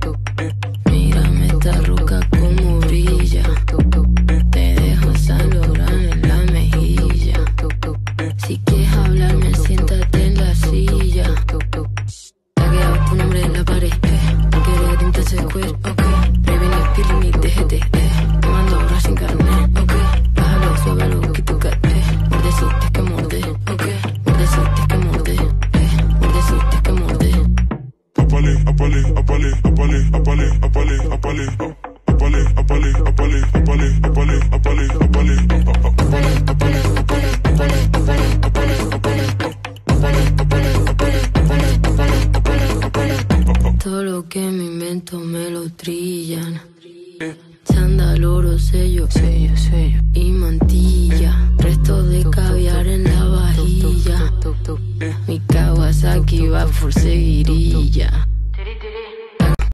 Mírame esta ruca como brilla. Te dejo saludar en la mejilla. Si quieres hablarme, siéntate en la silla. Tagueado tu nombre en la pared, quiero tinta ese cuero, ok. Prevení, pirrini, déjete, tomando horas sin carnet, ok. Bájalo, suévalo, que tu cate. Mordeciste que morde, ok. Mordeciste que morde, mordeciste que morde. Apale, apale, apale, apale, apale, apale, apale, apale, apale, apale, apale, apale, apale, apale. Todo lo que me invento me lo trillan. Chándal, oro, sello, y mantilla. Resto de caviar en la vajilla. Mi Kawasaki va por seguirilla.